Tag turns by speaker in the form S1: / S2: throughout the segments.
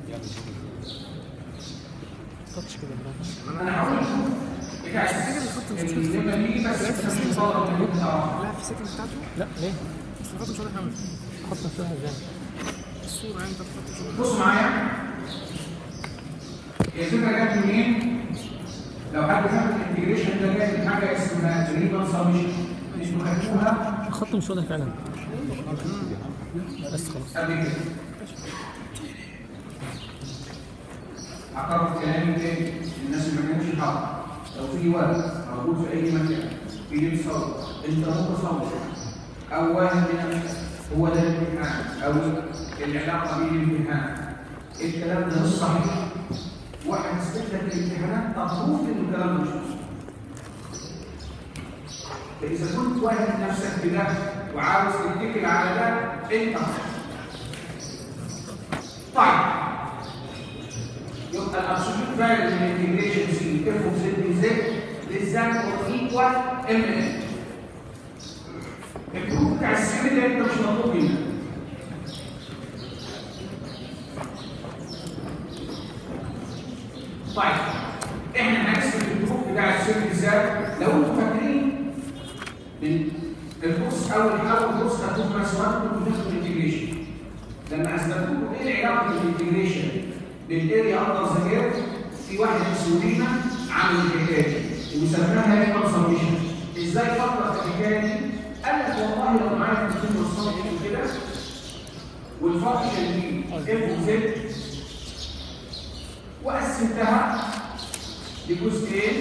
S1: تاتش كده
S2: انا هقول بتاع لما نيجي بس لا
S1: في السكن بتاعته. لا ليه؟ بس الخط مش واضح قوي. الخط مش واضح ازاي؟ الصورة يعني انت الخط مش واضح.
S2: بصوا معايا، هي الفكرة جت منين؟ لو حد فاهم الانتجريشن ده جاي من حاجة اسمها ريبان سبمشن، انتوا خدتوها
S1: الخط مش واضح فعلا. بس خلاص.
S2: قبل كده. هكرر كلامي تاني، الناس اللي ما كانتش حاضرة. لو في ورق موجود في أي مكان بيجي يتصور، أنت متصور أو واحد من هو ده الامتحان أو العلاقة بين الامتحان. الكلام ده مش صحيح. واحد استخدم الامتحانات تطروف إنه الكلام ده مش صحيح. فإذا كنت واحد نفسك بده وعاوز تتكل على ده أنت طيب. يبقى الابسوليوت فاليو من الانتجريشن سي اف اوف زد دي زد للزان اور ايكوال ام ان. البروف بتاع السي ده انت مش مطلوب منك. طيب احنا هنثبت البروف بتاع السي ازاي؟ لو انتم فاكرين الكورس اول حاجه الكورس هتكون مسؤول كنتوا بتاخدوا الانتجريشن. لما اثبتوا لكم ايه العلاقه بين الانتجريشن بالاريا اندر ذا كيرف، في واحد اسمه ريما عامل الحكايه دي وسماها ريما سميشن. ازاي فكر في الحكايه دي؟ قال لك والله لو معايا كونتين والصمت كده والفانكشن دي اف وزد وقسمتها لجزئين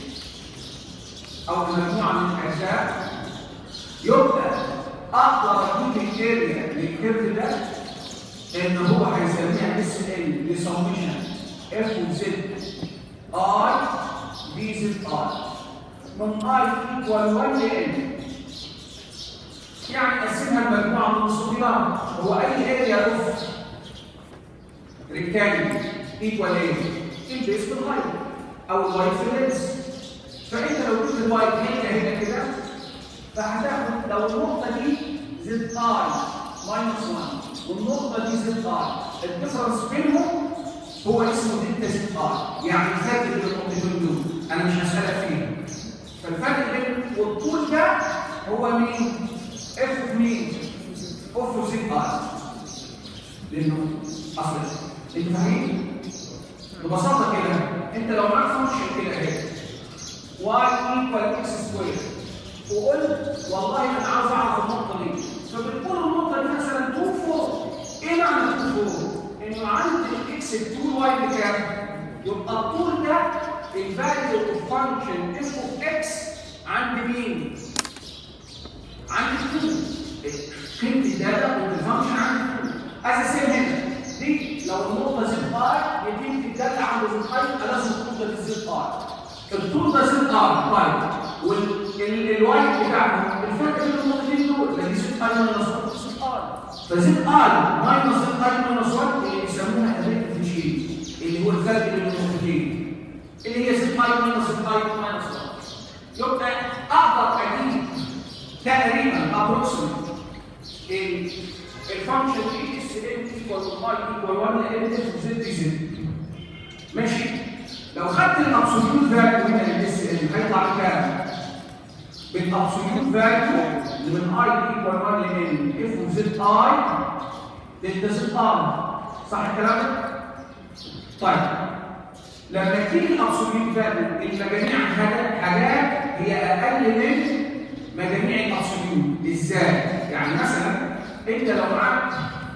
S2: او مجموعه من الاجزاء، يبقى اقدر اجيب الاريا للكيرف ده ان هو هيسميها اس ال لسميشن اف وزد اي دي زد اي من اي ايكوال 1 ل ان. يعني قسمها المجموعه من الصغيرات. هو اي اريا اوف ريكتانجل ايكوال ايه؟ البيس بالهايت او الوايت في اللينس. فانت لو جبت الوايت هنا كده فهتاخد لو النقطه دي زد اي ماينس 1 والنقطة دي زد ار، الديفرنس بينهم هو اسمه دلتا زد ار، يعني الفرق بين النقطتين دول، أنا مش هسألك فيه. فالفرق بين والطول ده هو مين؟ اف مين؟ اف زد ار. لأنه أصلا أنتوا فاهمين؟ ببساطة كده، أنت لو معاك فانكشن كده أهي y equal x سكوير وقلت والله أنا عاوز أعرف النقطة دي، فبتقول النقطة دي مثلا 2 4. ايه معنى 2 4؟ انه عند الاكس الطول واي بكام؟ يبقى الطول ده الفاليو اوف فانكشن اف اوف اكس عند مين؟ عند 2. قيمة الداتا اوف الفانكشن عند 2. اساسا هنا دي لو النقطة زد ار يتم الداتا عند زد اي لازم الطول ده زد ار. الطول ده زد ار طيب والواي بتاعهم الفرق بين النقطتين دول اللي زد اي ماينس 1 زد ار. فزد اي ماينس زد اي ماينس 1 اللي بيسموها ابيليتي تشيل اللي هو الفرق بين النقطتين اللي هي زد اي ماينس زد اي ماينس 1. يبقى اقدر اجيب تقريبا ابروكسيمت الفانكشن دي اس ال ايكوال اي ايكوال 1 ل اف زد دي زد. ماشي؟ لو خدت الابسوليوت فاليو هنا للاس ال هيطلع بكام؟ بالابسوليوت فاليو اللي من اي ايكوال 1 ل ان اف وزد اي دلتا زد ار. صح الكلام ده؟ طيب لما تيجي الابسوليوت فاليو المجاميع حاجات هي اقل من مجاميع الابسوليوت. ازاي؟ يعني مثلا انت لو معاك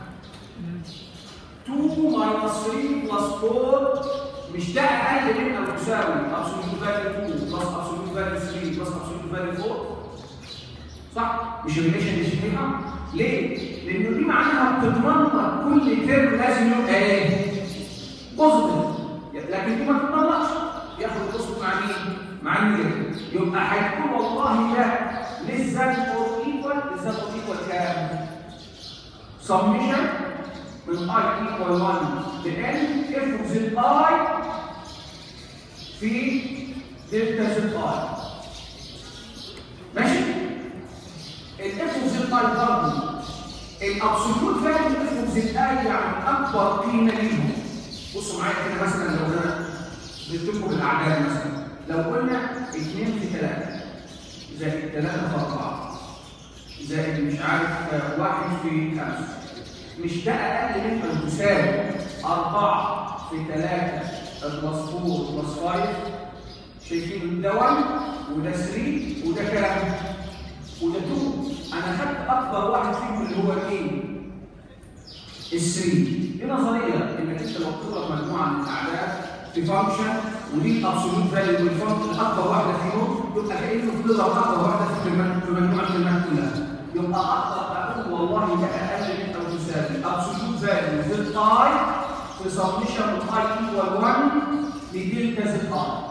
S2: 2 ماينس 3 بلس 4 مش ده اقل من او يساوي ابسوليوت فاليو 2 بلس ابسوليوت فاليو 3 بلس ابسوليوت فاليو 4. صح؟ مش الريليشن دي صحيحه؟ ليه؟ لانه دي معناها بتضمن كل ترم لازم يبقى ايه؟ بوزيتيف. لكن دي ما تضمنش ياخد بوزيتيف مع مين؟ مع النيجاتيف. يبقى هيكون والله ده للزد اور ايكوال للزد اور ايكوال كام؟ سميشن من اي ايكوال 1 ل ان اف زد اي في دلتا زد اي. ماشي؟ الاف زد اي برضه الابسوليوت فاليو اف زد اي يعني اكبر قيمه ليهم بصوا معايا كده مثلا لو انا جبت لكم الاعداد مثلا، لو قلنا 2 في 3 زائد 3 في 4 زائد مش عارف 1 في 5، مش ده اقل من ان تساوي 4 في 3 بلس 4 بلس 5؟ شايفين ده 1 وده 3 وده كام؟ وده 2. انا خدت اكبر واحد فيهم اللي هو مين؟ ال 3. دي نظريه انك انت لو بتضرب مجموعه من الاعداد في فانكشن ودي الابسولوت فاليو والفانكشن اكبر واحده فيهم، يبقى كانه بتضرب اكبر واحده في مجموعه الكلمات كلها. يبقى اقدر اقول والله ده اقل من او تساوي ابسولوت فاليو زد اي في سبمشن اي ايكوال 1 لدلتا زد اي.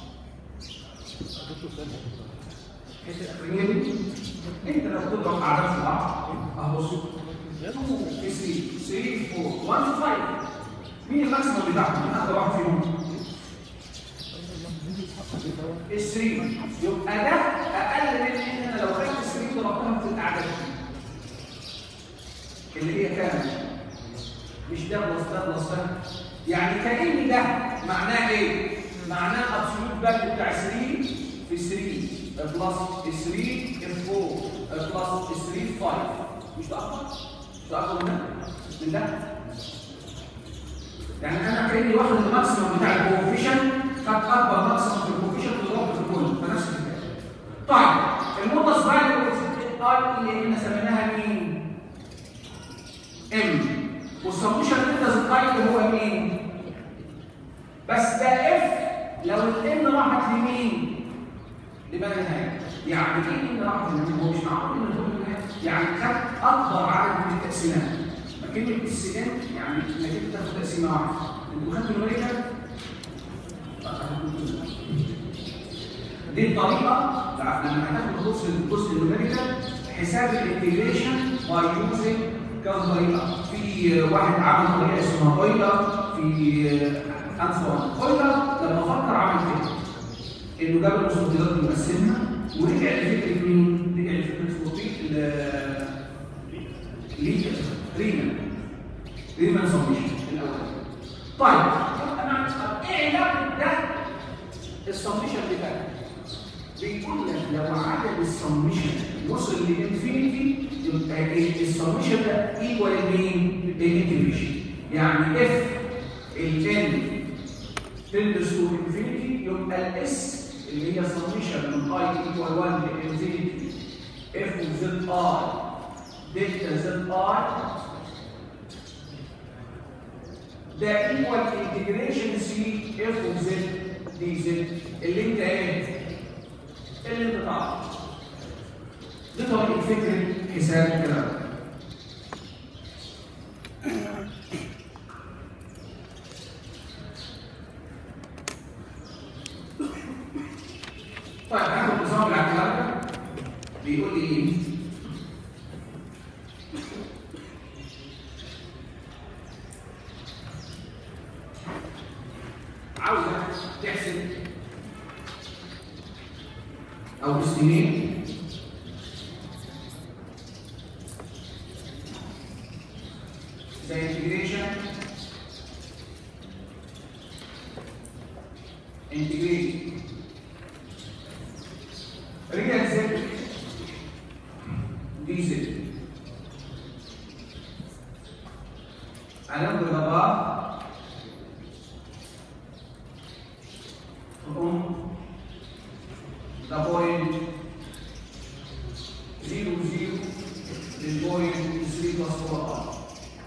S2: انت لو بتضرب اعداد في بعض اهو 2 في 3 4 1 5، مين الماكسيمم بتاعهم؟ مين اكبر واحد فيهم؟ ال 3. يبقى ده اقل من ان انا لو خدت 3 ضربتها في الاعداد اللي هي كام؟ مش ده بلس ده بلس ده، يعني كأن ده معناه ايه؟ معناه ابسولوت فاليو بتاع 3 في 3 بلس 3 في 4 بلس 3 في 5. مش ده اكبر؟ مش ده اكبر من ده؟ يعني انا كاني واخد الماكسيمم بتاع الكوفيشن، خد اكبر ماكسيمم في الكوفيشن وضربت في الكل فنفس الكلام. طيب الموتس فاليو اي اللي احنا سميناها مين؟ ام، والسمشن موتس اي اللي هو مين؟ بس ده اف لو الام راحت لمين؟ لما النهايه. يعني ايه ان راحت لمين؟ هو مش معقول ان تقول النهايه، يعني خد اكبر عدد من التقسيمات. كلمة السجن يعني انك انت تاخد تقسيمه واحده. انتوا خدتوا النوميريكال؟ دي الطريقه لما هتاخد الجزء النوميريكال حساب الانتجريشن باي يوزنج كذا طريقه. في واحد عمل طريقه اسمها اويلر في انسوان. اويلر لما فكر عمل كده انه جاب المستطيلات ومقسمها ورجع لفكره مين؟ رجع لفكره ريمان سبمشن الاول. طيب يبقى معنى ايه علاقه ده السبمشن بتاعك؟ بيقول لك لو عدد السبمشن وصل لانفينيتي يبقى السبمشن ده ايكوال لمين؟ الانتجريشن. يعني اف الان تندس تو انفينيتي يبقى الاس اللي هي سبمشن من اي ايكوال 1 لانفينيتي اف زد ار دلتا زد ار ده ايكوال انتجريشن سي اف اوف زد دي زد اللي انت ايه؟ اللي انت تعرفه. دي طريقه فكره حساب الكلام. طيب هناخد نظام الاعتبار بيقول لي ايه؟ عاوزة تحسب أو تستميت زي انتجريشن ريال زد دي زد هناخد الأربعة the point 0 0 للبوينت 3 plus 4r.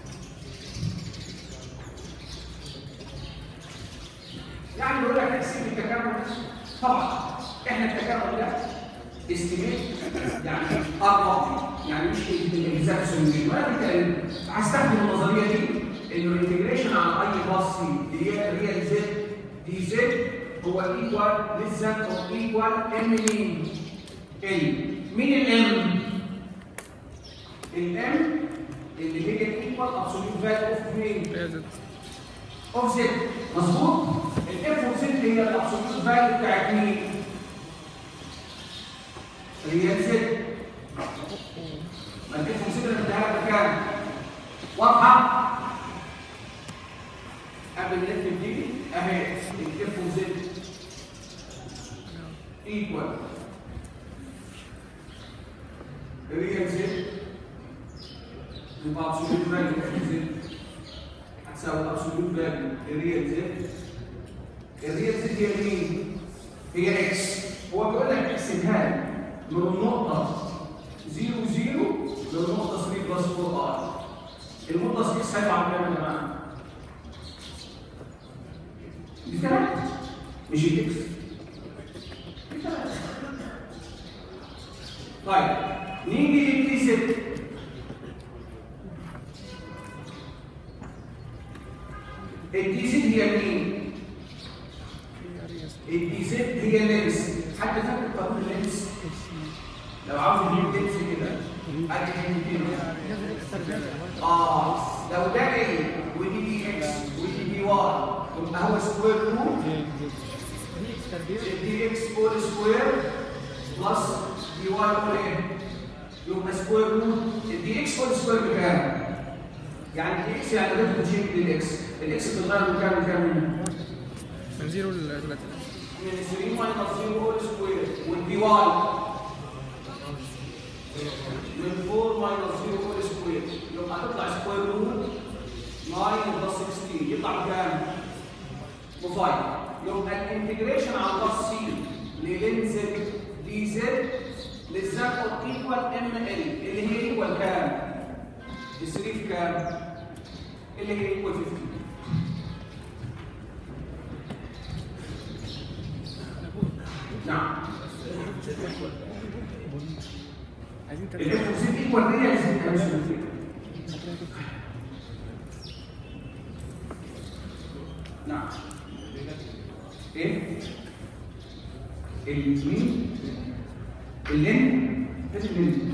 S2: يعني بيقول لك تقسيم التكامل. طبعا احنا التكامل ده استيميت يعني ارقام، يعني مش الاكزاكت سوليوشن، ولكن هستخدم النظريه دي انه الانتجريشن على اي باص سي اللي هي ريال زد دي زد هو ايكوال للزد او ايكوال ام مين؟ مين الام؟ الام اللي هي ايكوال ابسوليوت فاليو اوف مين؟ اوف زد. مظبوط؟ الاف اوف زد هي الابسوليوت فاليو بتاعت مين؟ ريال زد. ما الاف اوف زد انا اديها لك بكام؟ واضحه؟ قبل ما نكتب دي اهي الاف وزد ايكوال الريال زد يبقى ابسولوت فاليو اف زد هتساوي ابسولوت فاليو الريال زد. الريال زد هي مين؟ هي اكس. هو بيقول لك احسبها لي من النقطه 0 0 للنقطه 3 بلس 4 ار. النقطه 6 هيبقى كام يا جماعه؟ دي 3 مش الاكس. دي 3. طيب نيجي للتي زد. التي زد هي مين؟ التي زد هي اللينس. حد فاكر قانون اللينس؟ لو عاوز تجيب لينس كده ادي كده لو ده ايه ودي دي اكس ودي دي واي يبقى هو سكوير روت دي اكس اول سكوير بلس دي واي اول ايه؟ يبقى سكوير روت دي اكس اول سكوير بكام؟ يعني دي اكس يعني ده تشيك للاكس. الاكس بتتغير من كام لكام؟
S1: من 0 ل 3
S2: من 3 ماينس 0 هول سكوير والدي واي من 4 ماينس 0 هول سكوير يبقى هتطلع سكوير روت 9 بلس 16 يطلع بكام؟ ب 5. يبقى الانتجريشن على الباص سي للين زد دي زد للزد ايكوال ام ال اللي هي ايكوال كام؟ ال 3 في كام؟ اللي هي ايكوال 50. نعم.
S1: عايزين
S2: الاف زد ايكوال دي لازم نعمل نعم. ايه؟ المين؟ اللين؟ ايه اللين؟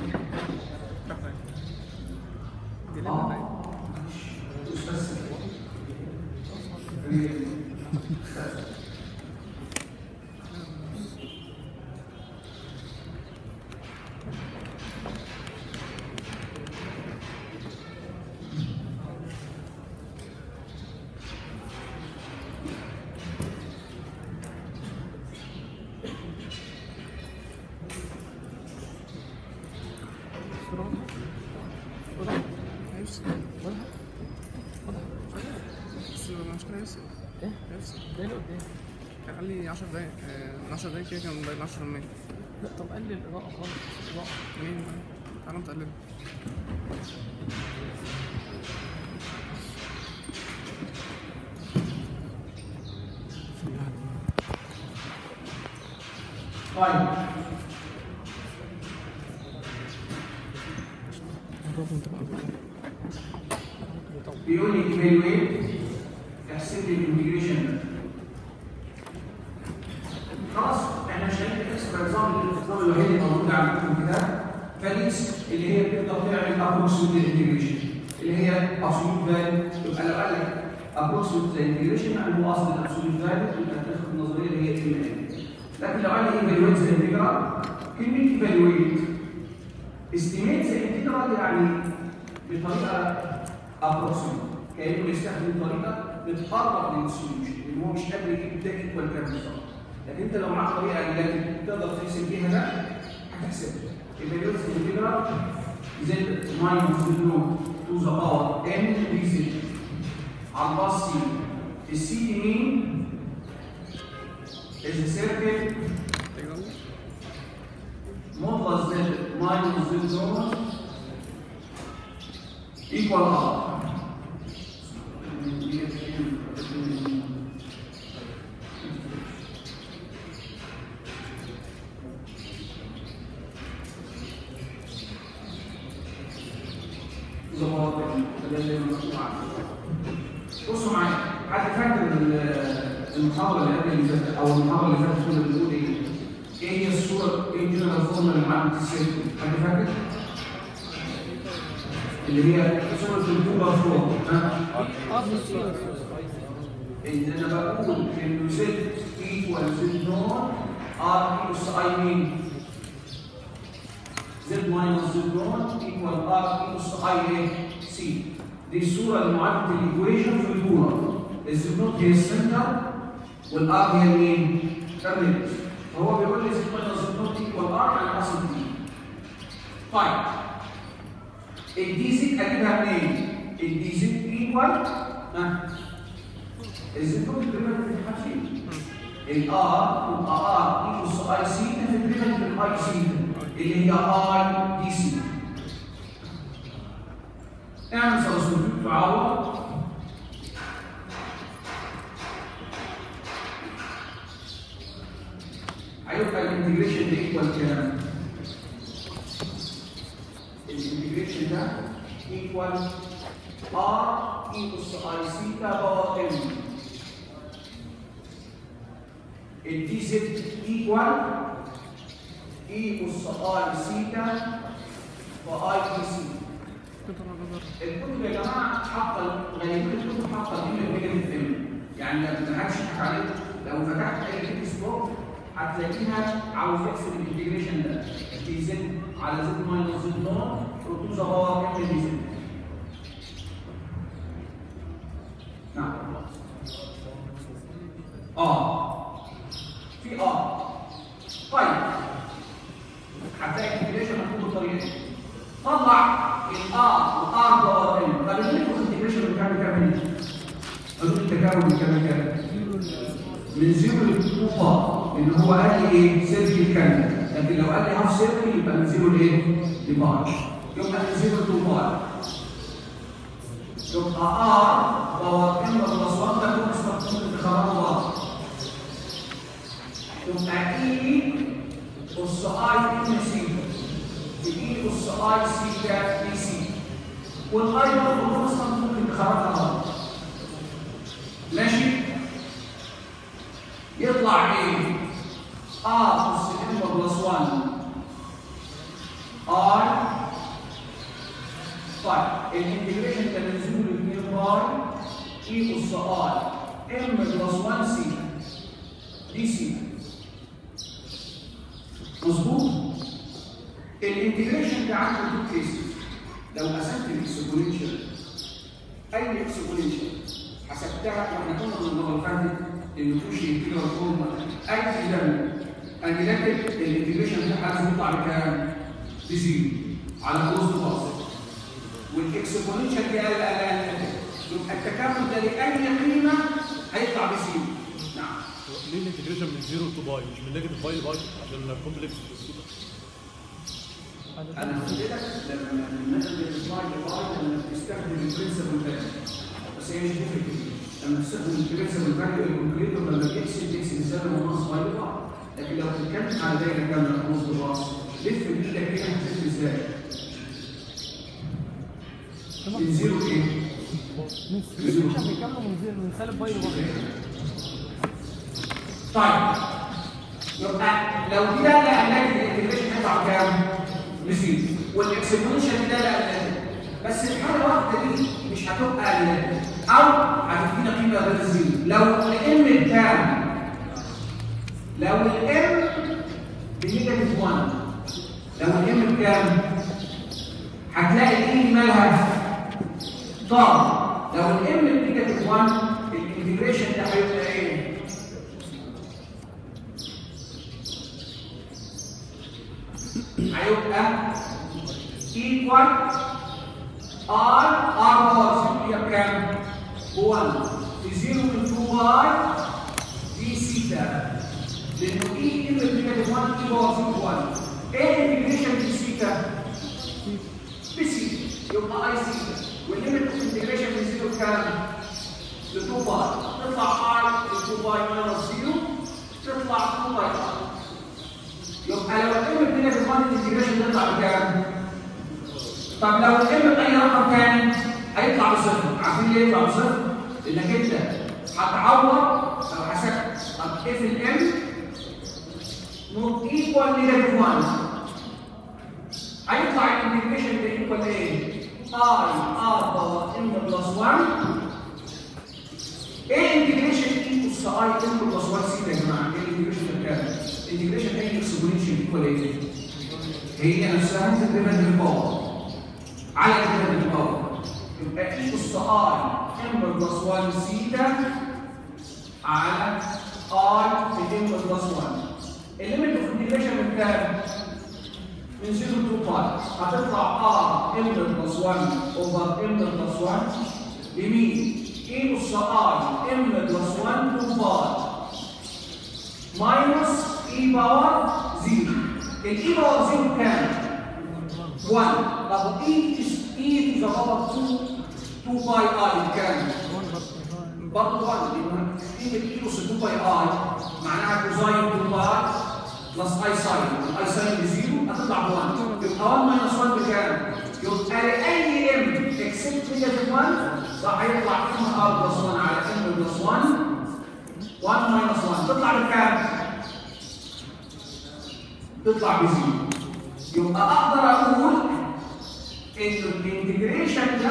S1: خلي 10 دقايق من 10 دقايق كده كان باين 10%.
S3: لا طب قلل الإضاءة خالص. الإضاءة
S1: منين؟ تعالى نقلل.
S2: طيب بيقول لي ايفالويت احسب لي الانتجريشن. خلاص احنا شايفين النظام الوحيد اللي موجود عندكم كده فاليكس اللي هي بتقدر تعمل ابروكسيميت انتجريشن اللي هي ابسولوت فاليو. يبقى لو قال لك ابروكسيميت انتجريشن يعني هو اصل الابسولوت فاليو يبقى تاخد النظريه اللي هي ام ان. لكن لو قال لي ايفالويت ذا انتجرال كلمه ايفالويت استيميت ذا انتجرال يعني بطريقه ابروكسيميت كانه بيستخدم طريقه بتقرب من السوليوشن اللي هو مش قادر يجيب ده ايكوال كام بالظبط. لكن انت لو معاك طريقه التي تقدر تحسب بيها ده هتحسبها. ايفالويت ذا انتجرال زد ماينس زد نوت تو ذا باور ان دي زد على الباص سي. السي دي مين؟ is a circle modulus z minus z naught equal r. بصوا معايا، حد فاكر المحاضرة اللي قبل أو المحاضرة اللي فاتت كنا بنقول إيه؟ إيه هي الصورة؟ إيه الجنرال فورمولا اللي معانا في السيركل؟ حد فاكر؟ اللي هي صورة الكوبر فلور، ها؟ إن أنا بقول إنه زد إيكوال زد نوت ار إيكوس أي مين؟ زد ماينس زد نوت إيكوال ار إيكوس أي إيه؟ سي. دي الصورة اللي معادلة الإيكويشن في البولر. الزد نوت هي السنتر والار هي مين؟ الريديوس. فهو بيقول لي زد ماينس زد نوت ايكوال ار يعني اصل دي. طيب الدي زد اجيبها منين؟ الدي زد ايكوال الزد نوت الديريفاتيف الخفيف. الار تبقى ار ايكوالز اي سيتا في الديريفاتيف الاي سيتا اللي هي اي دي سي. اعمل سبستيتيوت تعوض. هيبقى الانتجريشن ده ايكوال كام؟ الانتجريشن ده ايكوال ار ايكوالز اي سيتا باور ام. الدي زد ايكوال ايكوالز اي سيتا واي دي سي. الكتب يا جماعه حاطه غالبا الكتب حاطه ام نيجاتيف ام، يعني ما حدش يضحك عليك. لو فتحت اي تكست بوك هتلاقيها عاوز يحسب الانتجريشن ده دي زد على زد ماينس زد نوت تو ذا باور ام دي زد. نعم في طيب هتلاقي الانتجريشن مكتوب بالطريقه دي. طلع الار وار باور ام. طب الانتجريشن بتعمل كام؟ حدود التكامل بتعمل كام؟ من 0 ل 2 بار، لان هو قال لي ايه؟ سيركل كامل، لكن لو قال لي هاف سيركل يبقى من 0 لايه؟ لبار. يبقى من 0 ل 2 بار. يبقى ار باور ام بلس 1 ده كله اسمه انتخابات بار. يبقى اي اس اي ام سي اي اس اي سي كاف بي سي، والاي برضه اصلا ممكن انتخاباتها بار. ماشي؟ يطلع ايه؟ ار اس ام بلس 1 ار. طيب الانتجريشن كان نزول 2 بار اي اس ار ام بلس 1 سي دي سي. مظبوط؟ الانتجريشن ده عنده تو كيسز. لو قسمت الاكسبوننشال اي اكسبوننشال حسبتها، واحنا كنا من المره اللي فاتت انه توشي انتجرال فورم اي زمن انجلاتيك الانتجريشن ده لازم يطلع بكام؟ بزيرو على كلوز باص. والاكسبوننشال دي اقل يبقى التكامل ده لاي قيمه هيطلع بزيرو. نعم.
S4: ليه الانتجريشن من 0 تو باي مش من نيجاتيف باي لباي عشان كومبلكس؟
S2: انا قلت لك لما نقدر باي لباي لما بتستخدم البرنسبل فاليو، بس هي مش تفرق. لما تستخدم البرنسبل فاليو الكالكوليتر لما بيحسب الزمن ونص باي لباي، لكن لو بتتكلم على دايره كامله نص باص لف بايدك كده هتلف ازاي؟ من 0 ايه؟
S3: من بيكملوا من سالب باي لباي.
S2: طيب يبقى لو دي داله علاج الانتجريشن هيطلع كام؟ بزيرو، والاكسبوننشال دي داله علاج. بس الحاله الواحده دي مش هتبقى علاج او هتدينا قيمه غير زيرو. لو الام بكام؟ لو الام بنيجاتيف 1، لو الام بكام؟ هتلاقي الايه مالها؟ طار. لو الام بنيجاتيف 1 الانتجريشن ده هيبقى ايه؟ هيبقى ايكوال ار باور هي بكام؟ 1 في 0 من 2 باي دي سيتا، لانه اي ام نيجاتيف 1 اي باور 1. ايه الانتجريشن دي سيتا؟ بسيتا، يبقى اي سيتا، والليميت اوف انتجريشن من 0 كام؟ ل 2 باي، تطلع اي 2 باي ماينس 0 تطلع 2 باي. يبقى لو الام بنيجاتيف 1 الانتجريشن يطلع بكام؟ طب لو الام باي رقم ثاني هيطلع بصفر. عارفين ليه يطلع بصفر؟ لانك انت هتعوض لو حسبت طب اف الام نوت ايكوال نيجاتيف 1 هيطلع الانتجريشن ده ايكوال ايه؟ اي ار باور ام بلس 1. ايه الانتجريشن ايكوالز اي ام بلس 1 سي يا جماعه؟ ايه الانتجريشن ده كام؟ الانتجريشن اي اكسبوننشال ايكوال ايه؟ هي نفسها تقريبا الباور على تقريبا الباور. يبقى اي اس اي ام بلس 1 سيتا على اي في ام بلس 1. الليميت اوف انتجريشن من كام؟ من 0 to باي. هتطلع ار ام بلس 1 اوفر ام بلس 1 بمين؟ اي نص اي ام بلس 1 to باي ماينس اي باور 0. الاي باور 0 كام؟ 1. طب اي تو ذا باور 2 باي اي كام؟ برضه 1. يبقى اي نص 2 باي اي معناها كوزاين 2 باي بلس اي ساين. اي ساين ب 0 هتطلع ب 1. يبقى 1 ماينس 1 بكام؟ يبقى لاي ام اكسبت نيجاتيف 1 راح يطلع ام ار بلس 1 على ام بلس 1 1 ماينس 1 تطلع بكام؟ تطلع ب 0. يبقى اقدر اقول ان الانتجريشن ده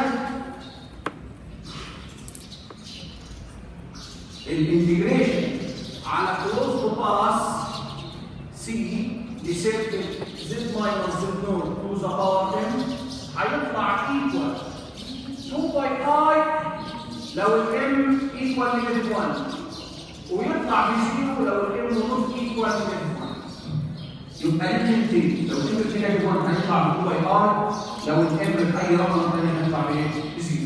S2: الانتجريشن على كلوز باس سي لسيركل زد ماينس زد نور تو ذا باور 10 هيطلع ايكوال 2 باي اي لو الام ايكوال نيجاتيف 1 ويطلع بزيرو لو الام نوت ايكوال نيجاتيف 1. يبقى الاثنين لو الام نيجاتيف 1 هيطلع ب 2 باي اي لو الام باي رقم ثاني هيطلع بزيرو.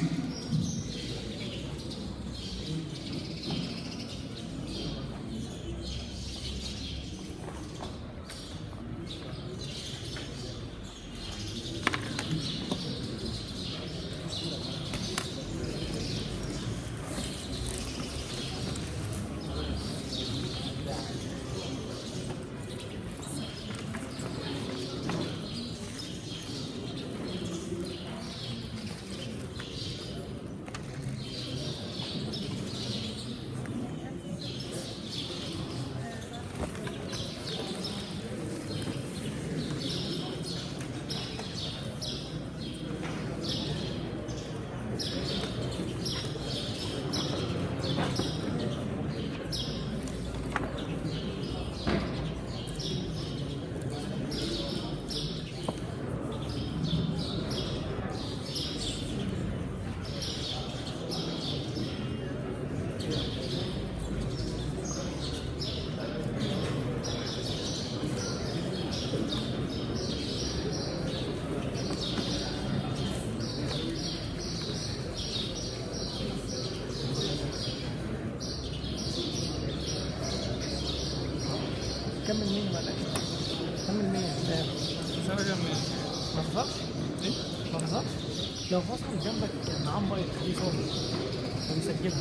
S3: كمل مين ولا ايه؟ كمل مين؟
S1: مش عارف اكمل.
S3: ما تفضلش؟
S1: ايه؟
S3: ما تفضلش؟ لو فصل جنبك معاه موبايل خليه صوت ويسجلها.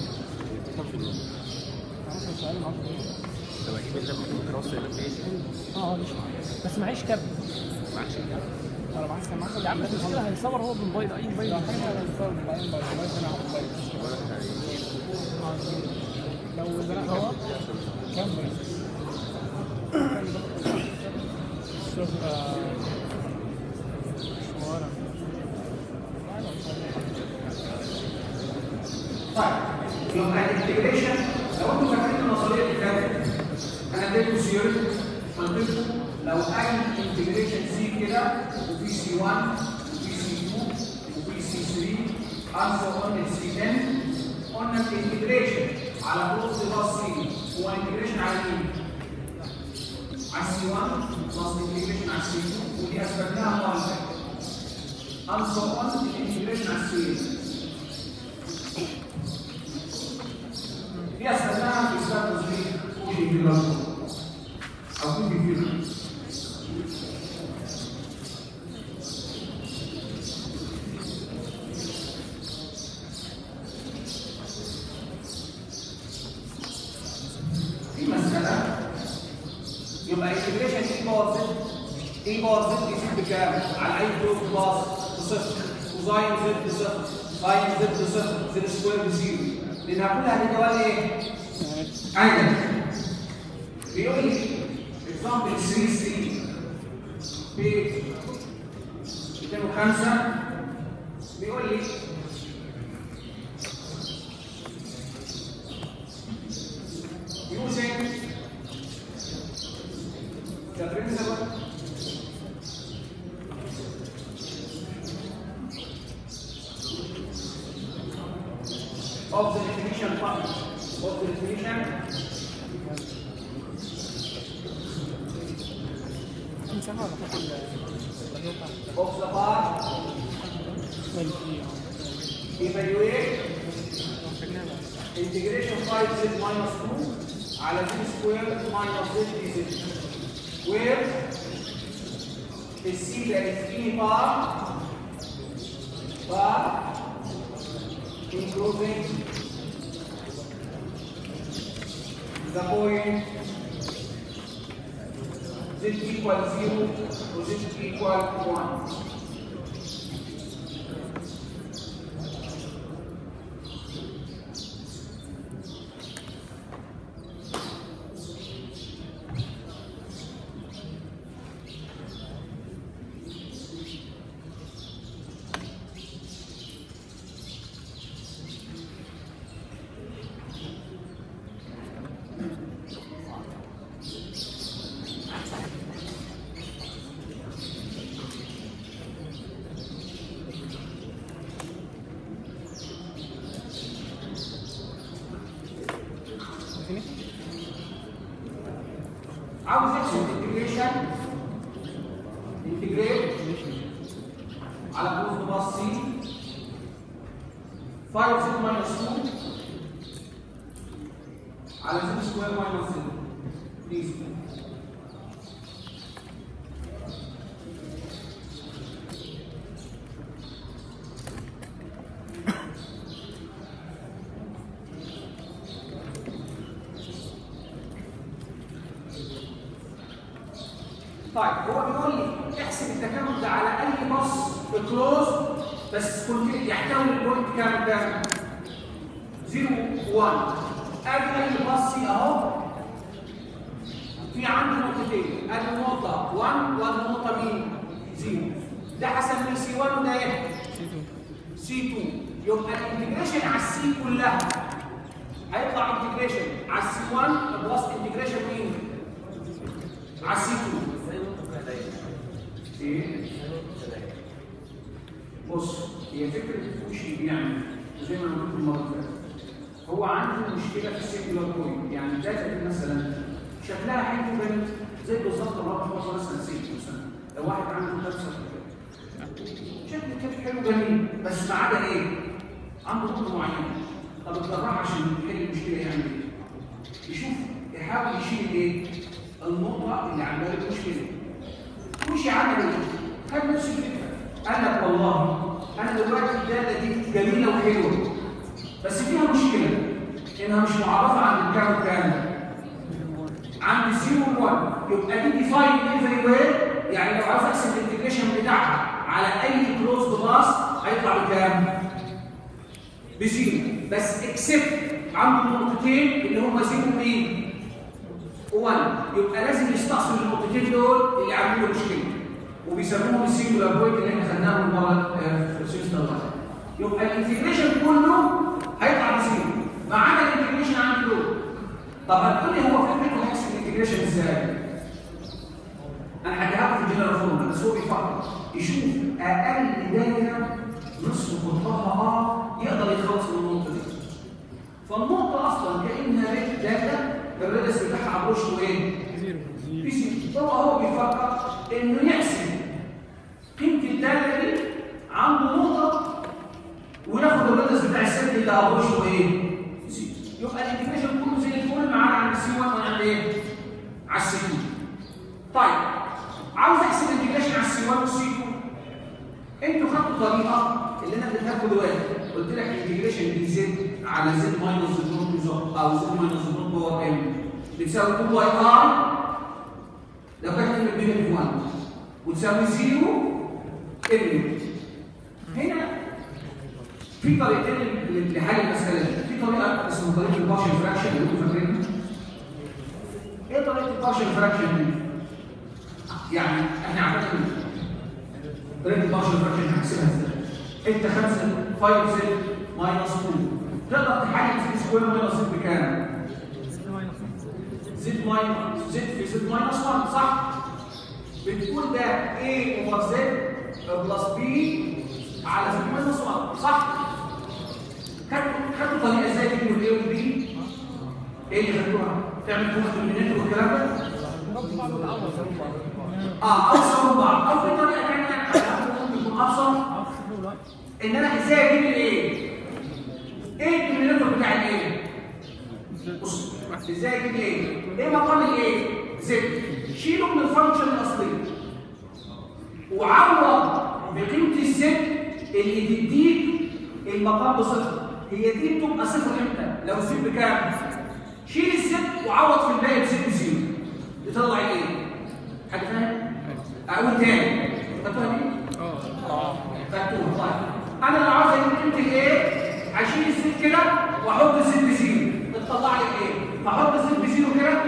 S3: عارف السؤال معاك ايه؟
S5: طب اجيب اللاب ممكن اوصل اللاب بايه؟
S3: ليش؟ بس معيش كابل.
S5: معكش كابل؟
S3: انا معاك سماعه يا عم، مش مشكله هيصور هو بالموبايل اي موبايل. حاجه هيصور بالموبايل انا على الموبايل. لو زرعت هو كمل. شوف شوارع.
S2: طيب يبقى الانتجريشن لو انتم فاكرين النظريه اللي فاتت انا اديتكم سيوري قلت لكم لو اي انتجريشن سي كده وفي سي 1 وفي سي 2 وفي سي 3 انسو اون سي ان قلنا الانتجريشن على كلوز باس سي هو انتجريشن على مين؟ على سي 1 بلس انتجريشن على سي 2 ودي اثبتناها المره اللي فاتت انسو اون الانتجريشن على سي دي اثبتناها في اثبات تصديق وشيء في الرسول او في كتير. في مسألة يبقى انتجريشن اي باور زد اي باور زد يزيد بكام؟ على اي كلوز باس بصفر وزاين زد بصفر ساين زد بصفر زد سكوير بزيرو لانها كلها دي جوال ايه؟ عدد. بيقول لي اكزامبل 3 ب 205 بيقول لي using the principle definition part. What's the definition? Of the part. Evaluate integration 5z minus 2 على z square minus z dz. Where is c that is any part improving the point z equal 0 to z equal 1. عاوز يحصل انتجريشن انتجريت على بوز باص سي 5 زد ماينس 2 على زد سكوير ماينس زد بليز. طيب هو بيقول لي احسب التكامل ده على اي باص كلوز بس يحتوي البوينت كام 0 1. ادي اي باص سي اهو في عندي نقطتين، ادي نقطه 1 وادي نقطه مين 0. ده هسميه سي 1 وده ايه سي 2. يبقى الانتجريشن على السي كلها هيطلع انتجريشن على السي 1 بلس انتجريشن مين على السي 2. ايه؟ بص هي فكره الفوشي يعني زي ما انا قلت المره اللي فاتت، هو عنده مشكله في السنجولار بوينت، يعني الداتا دي مثلا شكلها حلو بنت زي بالظبط الرقم مثلا 6 مثلا، لو واحد عنده 5 شكل كده حلو جميل بس ما عدا ايه؟ عنده نقطه معينه. طب الجراح عشان يحل المشكله يعمل ايه؟ يشوف يحاول يشيل ايه؟ النقطه اللي عامله له المشكله. مش عمل ايه؟ خد نفس الفكره، قال لك والله انا دلوقتي الداتا دي جميله وحلوه بس فيها مشكله انها مش معرفه عند الكام كام عند 0 1. يبقى دي ديفاين ايفري وير، يعني لو عايز احسب الانتجريشن بتاعها على اي كلوز باص هيطلع بكام؟ بزيرو بس اكسبت عنده نقطتين اللي هم 0 مين؟ 1. يبقى لازم يستأصل النقطتين دول اللي عاملين له مشكله وبيسموهم السنجولار بوينت اللي احنا خدناهم المره في السيستم ده. يبقى الانتجريشن كله هيطلع بزيرو ما عدا الانتجريشن عندي دول. طب هتقول لي هو فكرته هيحسب الانتجريشن ازاي؟ انا هديها في الجنرال فورمولا بس هو بيفكر يشوف اقل دايره نصف قطرها يقدر يتخلص من النقطه دي. فالنقطه اصلا كانها ريت داتا الريدس بتاعها على وشه ايه؟ زيرو. هو بيفكر انه يحسب قيمه الداتا دي عنده نقطه وناخد الريدس بتاع السلك اللي على وشه ايه؟ زيرو. يبقى الانتجريشن كله زي الفل ما عدا عند السي 1 وعند ايه؟ على السي 2. طيب عاوز احسب الانتجريشن على السي 1 والسي 2. انتوا خدتوا طريقه اللي انا اديتها لكم دلوقتي، قلت لك الانتجريشن دي زد على زد ماينس زد نوت او زد ماينس زد نوت باور ام بتساوي 2 باي ار لو كانت البيجن 1 وتساوي 0 ال. هنا في طريقتين لحل المساله دي، في طريقه اسمها طريقه البارشل فراكشن اللي انتوا فاكرينها. ايه طريقه البارشل فراكشن دي؟ يعني احنا عملنا طريقه البارشل فراكشن هنحسبها ازاي؟ انت 5 زد ماينس 2 تقدر تحلل زد سكوير ماينس زد بكام؟ زد ماينس زد في زد ماينس 1 صح؟ بتقول ده A اوفر زد بلس B على زد ماينس 1 صح؟ خدتوا طريقه ازاي تجيبوا الاي والبي؟ ايه اللي خدتوها؟ تعمل بوست بالنت والكلام ده؟ ابسط من بعض، او في طريقه ثانيه ممكن تكون ابسط ان انا ازاي اجيب الايه؟ ايه الديناميتر بتاع الايه؟ بص ازاي اجيب ايه؟ ايه مقام الايه؟ زد. شيله من الفانكشن الاصليه وعوض بقيمه الزد اللي تديك المقام بصفر. هي دي بتبقى صفر امتى؟ لو الزد بكام؟ شيل الزد وعوض في الباقي بزد زيرو يطلع ايه؟ حد فاهم؟ اقول تاني خدتوها دي؟ خدتوها. طيب انا لو عاوز اجيب قيمه الايه؟ هشيل الزد كده واحط الزد زيرو تطلع لي ايه؟ احط الزد زيرو كده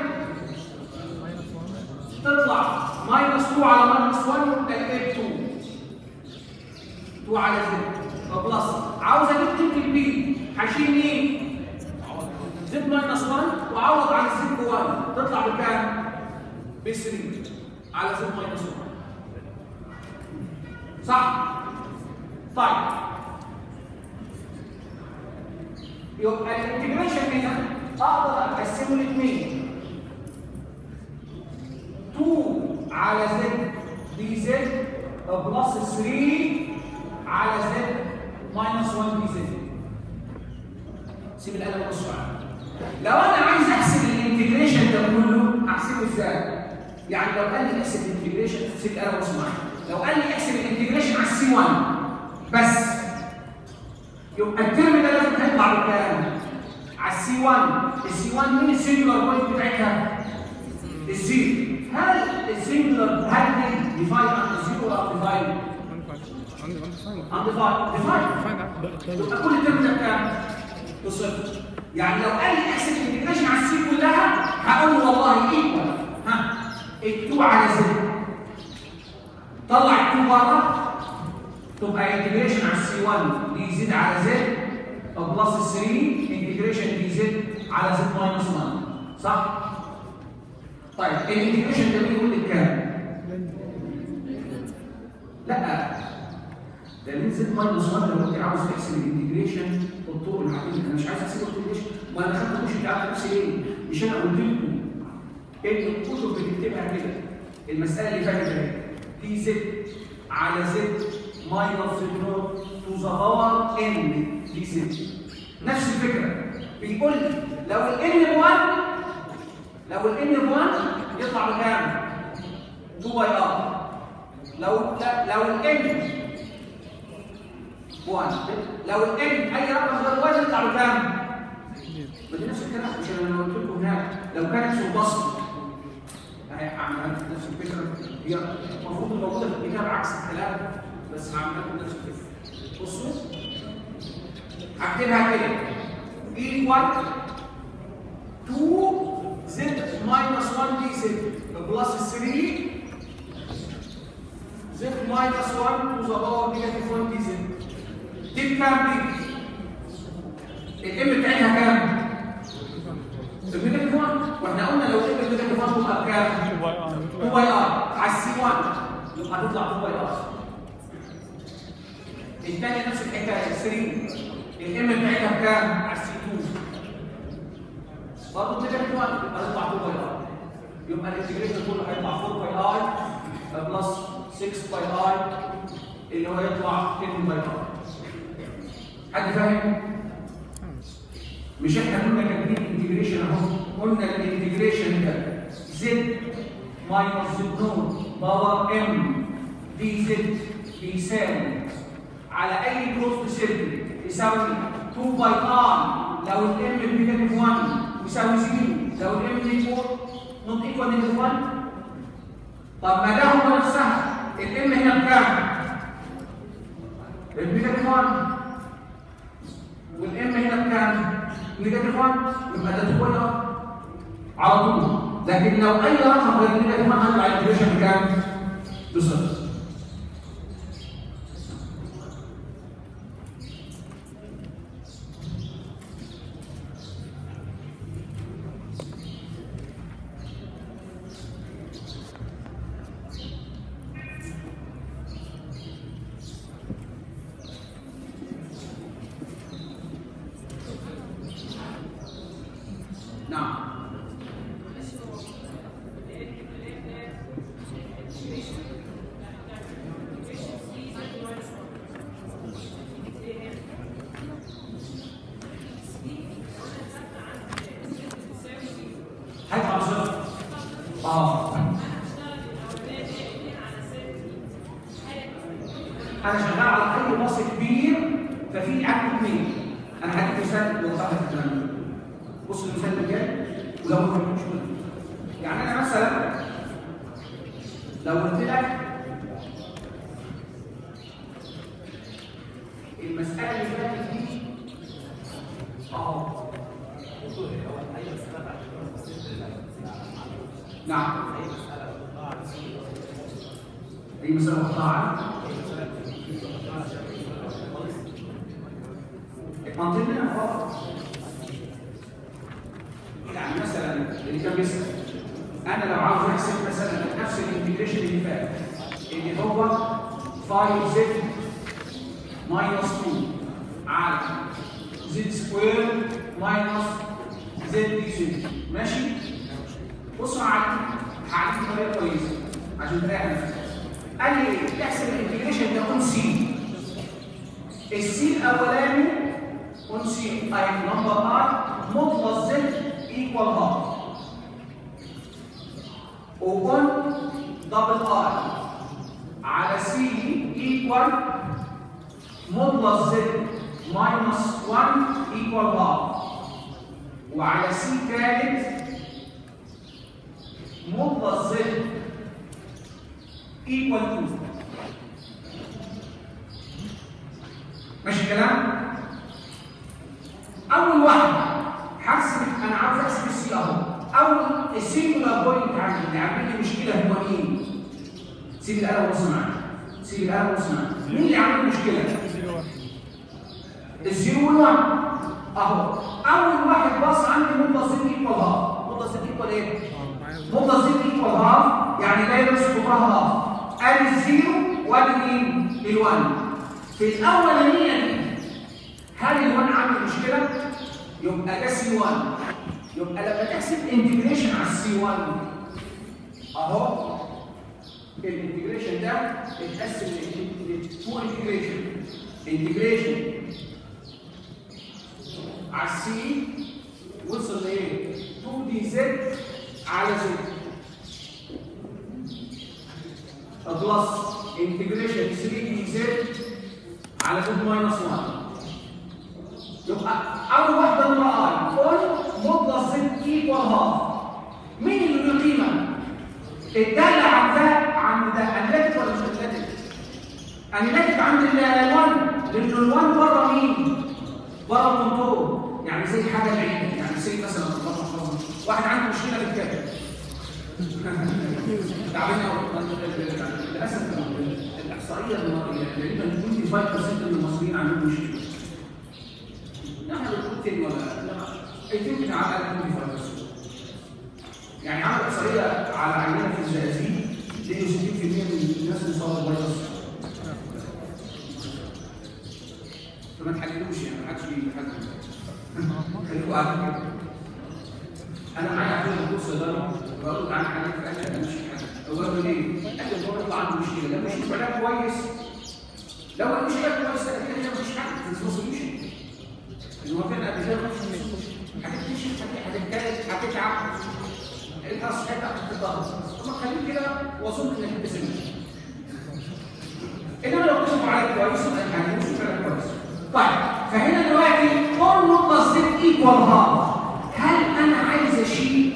S2: تطلع ماينس 2 على ماينس 1 الايه 2 على زد بلس. عاوز اجيب قيمه البي هشيل مين؟ زد ماينس 1 واعوض عن الزد 1 تطلع بكام؟ ب 3 على زد ماينس 1 صح؟ طيب يبقى الانتجريشن هنا اقدر اقسمه لاثنين 2 على زد دي زد بلس 3 على زد ماينس 1 دي زد. سيب القلم والسؤال. لو انا عايز احسب الانتجريشن ده كله هحسبه ازاي؟ يعني لو قال لي احسب الانتجريشن سيب القلم والسؤال. لو قال لي احسب الانتجريشن على السي 1 بس يبقى الترم ده لازم هيطلع بكام؟ على السي 1. السي 1 مين السنجولار بوينت بتاعتها؟ الزيرو. هل السنجولار هل دي ديفاين عند الزيرو ولا ديفاين؟ ديفاين. يبقى كل الترم ده بكام؟ بصفر. يعني لو قال لي احسب الانتجريشن على السي كلها هقول له والله ايكوال ها 2 على زد طلع 2 بره تبقى انتجريشن على السي 1 دي زد على زد بلس 3 انتجريشن دي زد على زد ماينس 1 صح؟ طيب الانتجريشن ده بيقول لك كام؟ لا ده من زد ماينس 1 لو انت عاوز تحسب الانتجريشن بالطرق العاديه. انا مش عايز احسب الانتجريشن ما انا خدت الكوش بتاعت نفسي ليه؟ مش انا قلت لكم ان الكتب بتكتبها كده المساله اللي فاتت اهي دي زد على زد ماينس زد نوت تو ذا باور ان دي زد. نفس الفكره بيقول لي لو الان ب 1 يطلع بكام؟ 2 باي ار. لو الان 1 لو الان اي رقم غير 1 يطلع بكام؟ بدي نفس الكلام مش انا قلت لكم هناك لو كانت في البسط اهي عملت نفس الفكره. هي المفروض موجوده في الكتاب عكس الكلام بس هعمل لكم نفس الفكره. بصوا هكتبها كده ايكوال 2 زد ماينس 1 دي زد بلس 3 زد ماينس 1 تو ذا باور نيجاتيف 1 دي زد. دي بكام دي؟ الام بتاعتها كام؟ النيجاتيف 1 واحنا قلنا لو الام نيجاتيف 1 تبقى بكام؟ 2 باي ار على السي 1 يبقى هتطلع 2 باي ار. الثانيه نفس الحكايه 3 الام بتاعتها بكام؟ على السي 2 برضه نيجاتيف 1 يبقى هتطلع 2 باي ار. يبقى الانتجريشن كله هيطلع 4 باي ار بلس 6 باي ار اللي هو يطلع 10 باي ار. حد فاهم؟ مش احنا كنا كاتبين انتجريشن اهو قلنا الانتجريشن ده زد ماينس زد نوت باور ام دي زد بيساوي على اي كلوزد سيركل يساوي 2 باي ار لو الام بنيجاتيف 1 يساوي 0 لو الام نيجاتيف نوت ايكوال نيجاتيف 1. طب ما ده هو نفسها الام هنا بكام؟ النيجاتيف 1 والام هنا بكام؟ نيجاتيف 1 يبقى ده تغير على طول. لكن لو اي رقم غير نيجاتيف 1 هيطلع الانتجريشن بكام؟ بصفر. نعم. هات عصر. انا شغال على اي باص كبير ففي عدد اثنين. انا هديك مثال يوضح لك الكلام ده. بص المثال اللي جاي ولو ما فهمتوش منه. يعني انا مثلا لو قلت لك المساله اللي فاتت دي نعم اي مساله قطاع منطقنا فقط. يعني مثلا اللي كان بيسال انا لو عاوز احسب مثلا نفس الانتجريشن اللي فات اللي هو 5z minus 2 على z سكوير minus z دي z. ماشي؟ بصوا معايا هعمل بطريقه كويسه عشان تريح نفسك. قال لي ايه؟ تحسب الانتجريشن ده اون سي. السي الاولاني اون سي اي نمبر ار مطلق زد ايكوال هاف وون دبل ار على سي ايكوال مطلق زد ماينس 1 ايكوال هاف وعلى سي ثالث مطلق زد ايكوال 2. ماشي الكلام؟ اول واحده حاسب انا عاوز احسب السي اهو. اول السينجولار بوينت عندي اللي عامل لي مشكله هو مين؟ سيب القلم وبص معايا. سيب القلم وبص معايا. مين اللي عامل مشكله؟ الزيرو والوان اهو. اول واحد باص عندي مطلق زد ايكوال هاف. مطلق زد ايكوال ايه؟ مطلق زد ايكوال هاف يعني دايما سكوبرها هاف. ادي الزيرو وادي مين؟ الوان. في الاولانيه دي هل الوان عامل مشكله؟ يبقى ده سي 1. يبقى لما تحسب انتجريشن على السي 1 اهو الانتجريشن ده اتقسم لفور انتجريشن. انتجريشن على السي وصل لايه؟ 2 دي زد على زد بلس انتجريشن 3 دي زد على زد ماينس 1. يبقى اول واحده نمره اي اون مطلق زد ايكوال هاف. مين اللي له قيمه؟ الداله عند ده عند ده اناليتيك ولا مش اناليتيك؟ اناليتيك عند ال1 لان ال1 بره مين؟ بره الكنترول. يعني زي حاجه بعيده. يعني زي مثلا واحد عنده مشكله في الكتاب تعبان قوي. للاسف الاحصائيه تقريبا 25% من المصريين عندهم مشكله. نحن بنقول تاني ولا التيم بتاع على 25%. يعني عمل احصائيه على عينه في الزقازيق لقوا 60% من الناس مصابه بفيروس. فما تحللوش يعني ما حدش بيحلل. خليكوا قاعدين كده. انا معايا عدد الكورس صيدله بقول له تعالى حلل في اكل مش حاجه. هو قال لي ليه؟ قال لي هو يطلع عنده مشكله. لما يشوف علاج كويس لو المشكله كويسه كده مفيش حاجه في السوليوشن. الموافقه قبل كده هتكتشف هتتعب انت صحتك هتتضرر. ثم خليك كده واظن انك بتسمع. انما لو اكتشفوا عليك كويس يعني مش فعلا كويس. طيب فهنا دلوقتي اون نقطه زد ايكوال هاف. هل انا عايز اشيل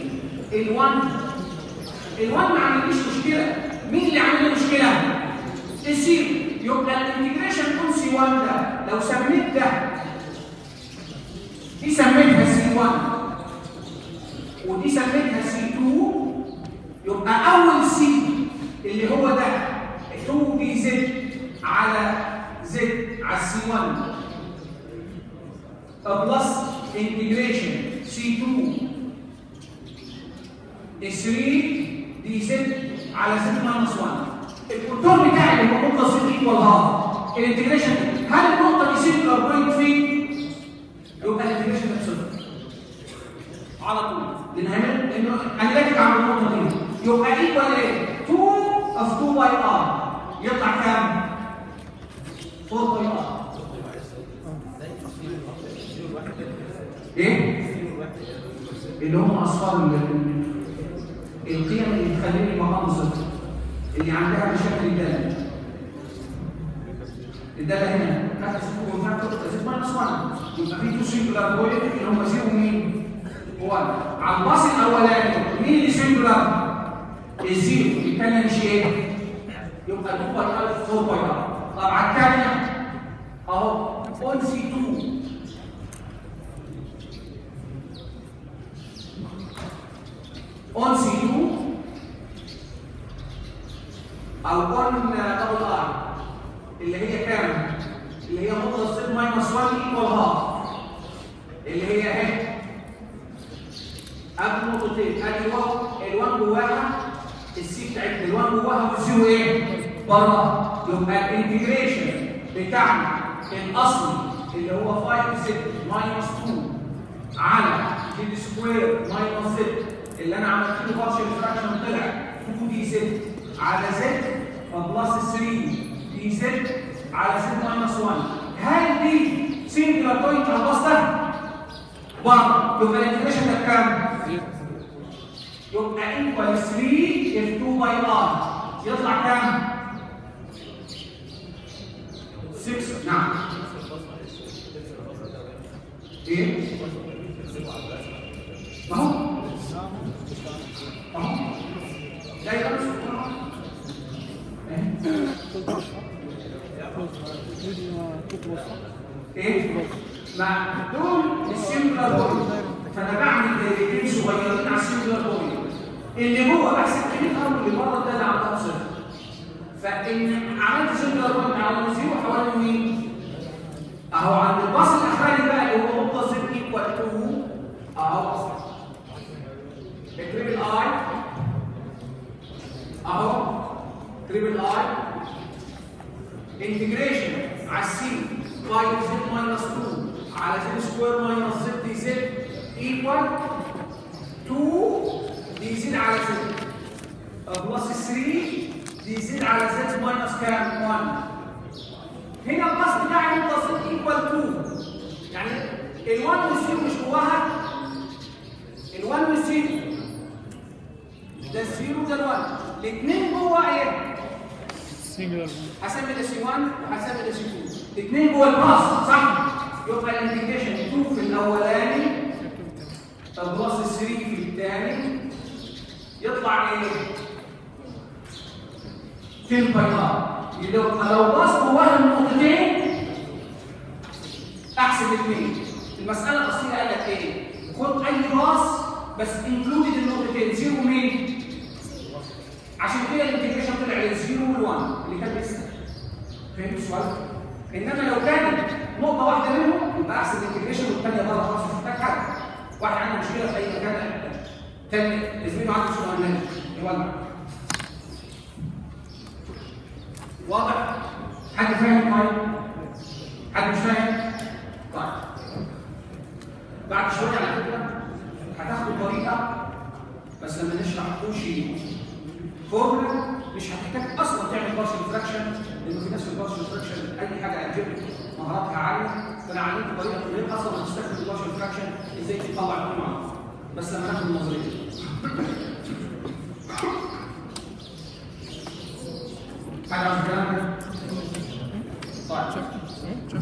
S2: ال1 ما عمليش مشكله. مين اللي عمل لي مشكله؟ الزيرو. يبقى الانتجريشن اون سي 1 ده لو سميت ده دي سميتها سي 1 ودي سميتها سي 2 يبقى اول سي اللي هو ده 2 دي زد على زد على سي 1 بلس انتجريشن سي 2 3 دي زد على زد ماينس 1. الكونتور بتاعي اللي هو نقطه زد ايكوال هاف. الانتجريشن هل النقطه دي سينجولار بوينت فيه؟ يبقى الانتجريشن ده صفر. على طول لنعمل انه هنلاقي على النقطه دي يبقى ايكوال ايه 2 of 2 باي ار يطلع كام 4 باي ار ايه اللي هم اصفار القيم اللي تخليني المقام صفر اللي عندها بشكل الداله الداله هنا هات سكون فاكتور زد ماينس 1 يبقى في 2 سنجولار بوينت اللي هم 0 مين 1 على الباص الاولاني مين اللي سنجولار الزيرو بيتكلم مش ايه يبقى 2 باي ار 4 باي ار طب على الثانيه اهو اون سي 2 اون سي 2 او اون دبل ار اللي هي كام اللي هي نقطه زد ماينس 1 ايكوال هاف اللي هي اهي قبل نقطتين ادي ال1 جواها السي بتاعتنا ال1 جواها والزيرو ايه بره يبقى الانتجريشن بتاعنا الاصلي اللي هو 5 زد ماينس 2 على دي سكوير ماينس زد اللي انا عملت له بارشل فراكشن طلع 2 دي زد على زد بلس 3 دي زد على زد ماينس 1 هل دي سنجلر بوينت على الباص ده؟ بره يبقى الانتجريشن ده بكام؟ يبقى ايكوال 3 في 2 باي ار يطلع كام؟ 6 نعم ايه؟ اهو اهو ده يبقى مش ايه؟ مع دول السيمبلر بوينت فانا بعمل دايرتين صغيرين على السيمبلر بوينت اللي هو بحسب قيمتها واللي بره ده اللي عملها بصفر فان عملت سيمبلر بوينت على زيرو حوالي مين؟ اهو عند الباص الاخراني بقى اللي هو نقطه زد ايكوال 2 اهو تريبل اي اهو تريبل اي انتجريشن على السي 5 زد ماينس 2 على زد سكوير ماينس زد دي زد ايكوال 2 دي زد على زد بلس 3 دي زد على زد ماينس كام 1 هنا الباص بتاعي نقطه زد ايكوال 2 يعني ال1 والزيرو مش جواها ال1 والزيرو ده الزيرو ده ال1 الاثنين جوه ايه؟ هسمي ده سي 1 وهسمي ده سي 2 الاثنين جوه الباص صح؟ يبقى الانتجريشن 2 في الاولاني بلس 3 في الثاني يطلع ايه؟ 10 باي ار يبقى لو باص جواها النقطتين احسب الاثنين المساله الاصليه قال لك ايه؟ خد اي باص بس انكلودد النقطتين زيرو مين؟ عشان كده الانتجريشن طلع للزيرو وال1 اللي كان لسه فهمت السؤال؟ انما لو كانت نقطه واحده منهم يبقى احسن الانتجريشن والثانيه بره خالص مش محتاج حاجه واحد عنده مشكله في اي مكان تاني زميله عنده سؤال يولع واضح؟ حد فاهم طيب؟ حد مش فاهم؟ طيب بعد شويه على فكره هتاخدوا طريقه بس لما نشرح كوشي فورمولا مش هتحتاج اصلا تعمل بارشل فراكشن لانه في ناس في البارشل فراكشن اي حاجه الجبر مهاراتها عاليه فانا علمكم طريقه غير اصلا هتستخدم البارشل فراكشن ازاي تطلع كل معلومه بس لما ناخد النظريه حاجه عن الكلام ده طيب شوف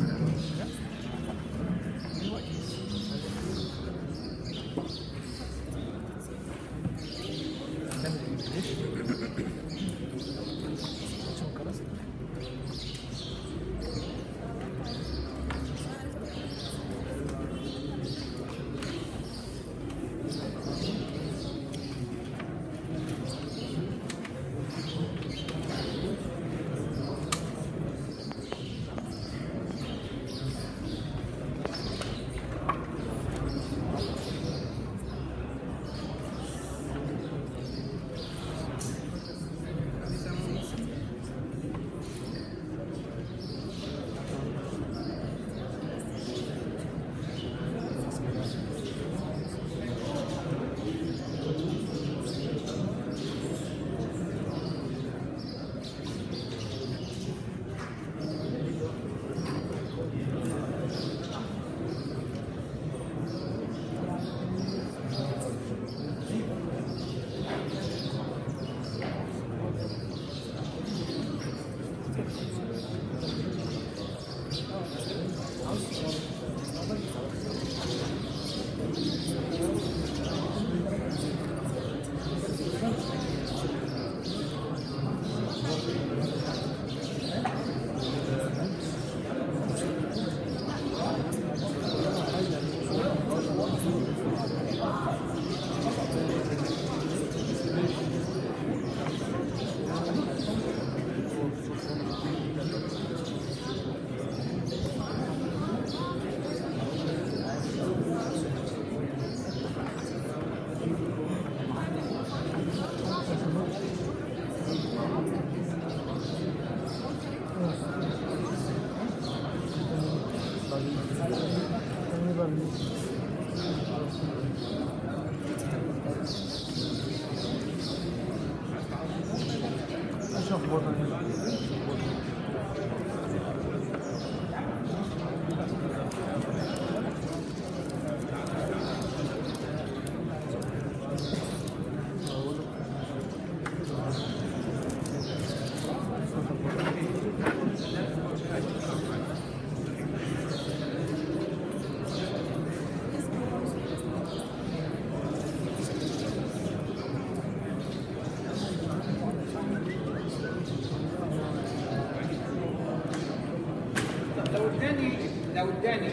S2: لو اداني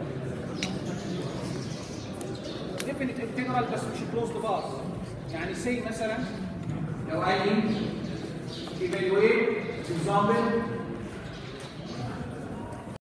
S2: definite integral بس مش closed path، يعني say مثلا لو قال لي evaluate example